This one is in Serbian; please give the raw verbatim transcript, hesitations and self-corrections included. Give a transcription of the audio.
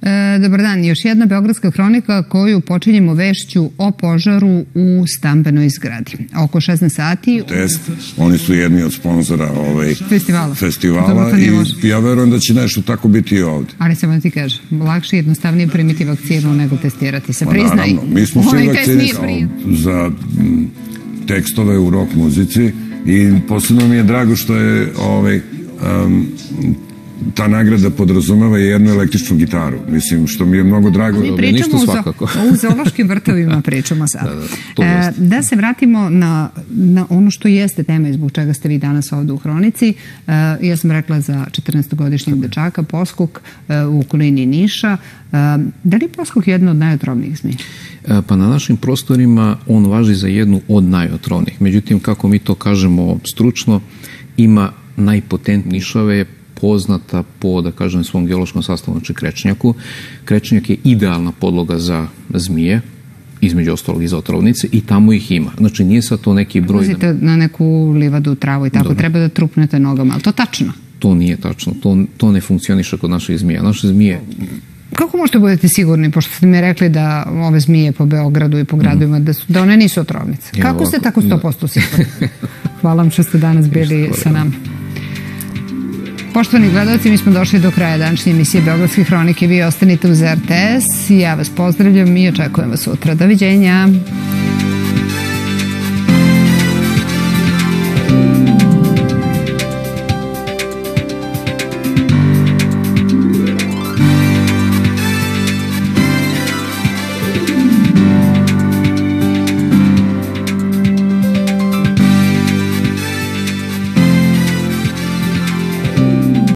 Dobar dan, još jedna Beogradska hronika koju počinjemo vešću o požaru u stambenoj zgradi. Oko šesnaest sati... Test, oni su jedni od sponzora festivala, festivala i ja verujem da će nešto tako biti i ovde. Ali samo da ti kažem, lakše i jednostavnije primiti vakcinu nego testirati se. Priznaj, naravno, mi smo svi vakcinisani za tekstove u rock muzici i posebno mi je drago što je ta nagrada podrazumeva i jednu električnu gitaru. Mislim, što mi je mnogo drago. Mi pričamo o zoološkim vrtovima, pričamo sad. Da se vratimo na ono što jeste tema i zbog čega ste vi danas ovde u Hronici. Ja sam rekla za četrnaestogodišnjeg dečaka, poskuk u okolini Niša. Da li je poskuk jedna od najotrovnijih zmija? Pa na našim prostorima on važi za jednu od najotrovnijih. Međutim, kako mi to kažemo stručno, ima najpotentnije. Nišava je poznata po, da kažem, svom geološkom sastavu, znači krečnjaku. Krečnjak je idealna podloga za zmije, između ostalog i za otrovnice, i tamo ih ima. Znači nije sad to neki broj... Uzite na neku livadu, travu i tako, treba da trupnete nogama, ali to tačno? To nije tačno, to ne funkcioniše kod naših zmija. Naše zmije... Kako možete budete sigurni, pošto ste mi rekli da ove zmije po Beogradu i po gradovima, da one nisu otrovnice? Kako ste tako sto posto sigurni? Hvala vam što ste danas bili sa nama. Poštovani gledalci, mi smo došli do kraja današnje emisije Beogradske hronike. Vi ostanite uz R T S. Ja vas pozdravljam i očekujem vas sutra. Doviđenja.